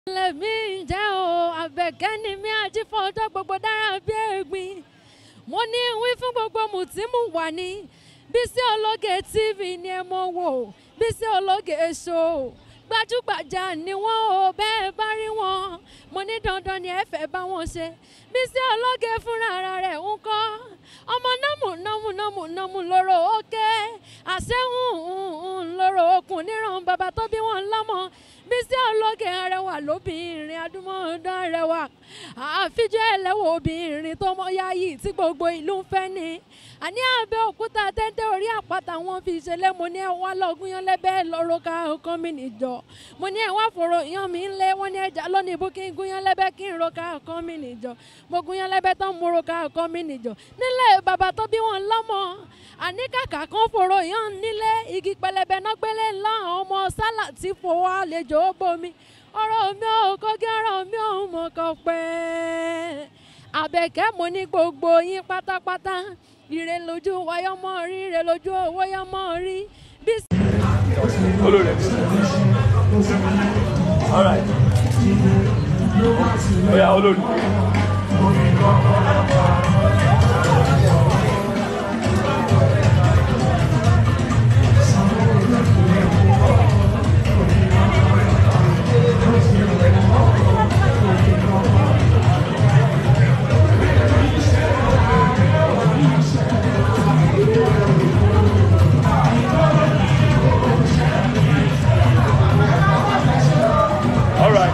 Let me down, I beg any me a for dog, but I beg me. Money away from Bobo Mutimu Wani. Bisi Ologe TV near Mowo. Bisi Ologe show. Baju Baja ni won be bari won. Money dandan ni e fe ba won se. Bisi Ologe fúnra ara rẹ̀ ńkọ́. Ọmọ namu loro oke. Ase loro okun niran baba tó bí wọn lọ́mọ. Bisi Ologe arẹwà lóbìnrin adúmọ̀dán arẹwà. Àfijọ́ ẹlẹ́wọ̀ obìnrin tó mọ yáyì tí gbogbo ìlú ń fẹ́ ni. Àní Abẹ́òkúta tẹ́tẹ́ orí àpáta wọn fi ṣẹlẹ̀ mo ní ẹ wá lọ́gùn yan lẹ́bẹ̀ẹ́ lọ́rọ̀ ká ọkàn mi nìjọ. Mo ní ẹ wá fòrò yan mi ń lé wọ́n ní ẹja lónìí bó kí n gún yan lẹ́bẹ̀ẹ́ kí n ro ká ọkàn mi nìjọ. Mo gún yan lẹ́bẹ̀ẹ́ tán mo ro ká ọkàn mi nìjọ. Nílé bàbá tó bí wọn lọ́mọ. Àní kàkà kan fòrò yan nílé igi pẹlẹbẹ náà gbélé ńlá ọmọ sálà tí fowó àlejò bomi. Ọ̀rọ̀ mi ò kọ́gí ọ̀rọ̀ mi ò mọ̀ kọ́ pẹ́. Àbẹ̀kẹ́ mo ní gbogbo yín pátápátá. Ire lójú wáyọ́ mọ́ rí, ire lójú owó yọ́ mọ́ rí. Olórí. All right. Oya olórí. All right.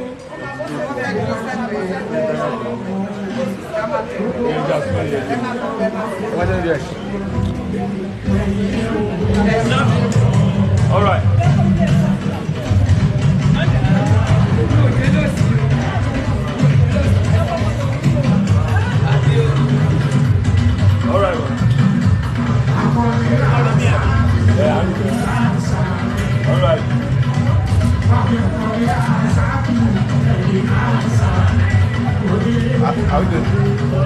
All right. All right. Yeah, I'm good. All right. How are you doing?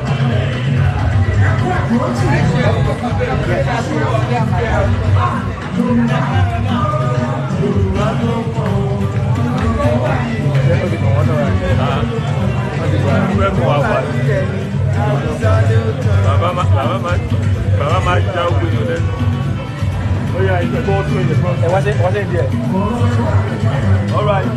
Baba máa já o gbèdò lẹ́nu. Ó yà ìgbẹ́ bọ́ tó yẹ fún ọ. Wá sí díẹ̀. All right.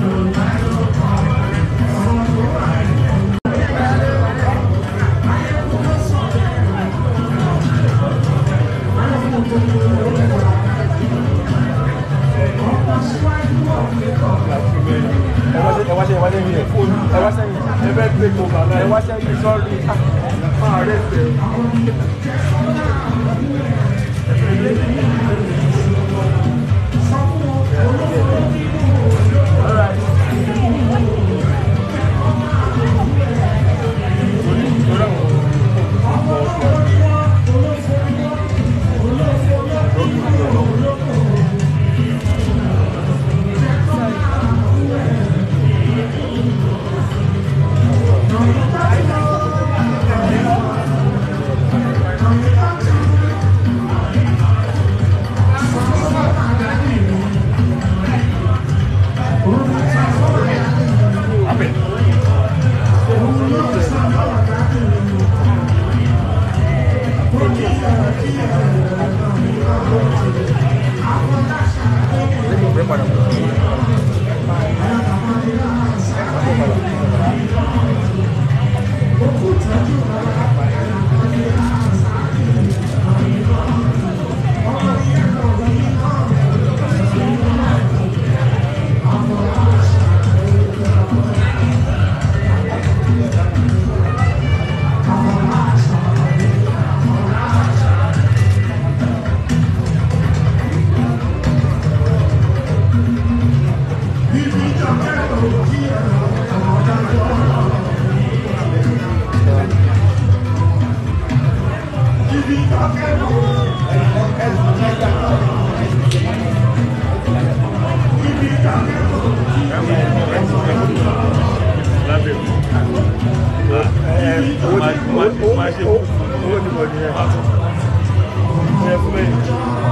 Owó ti bọ̀ nìyẹn.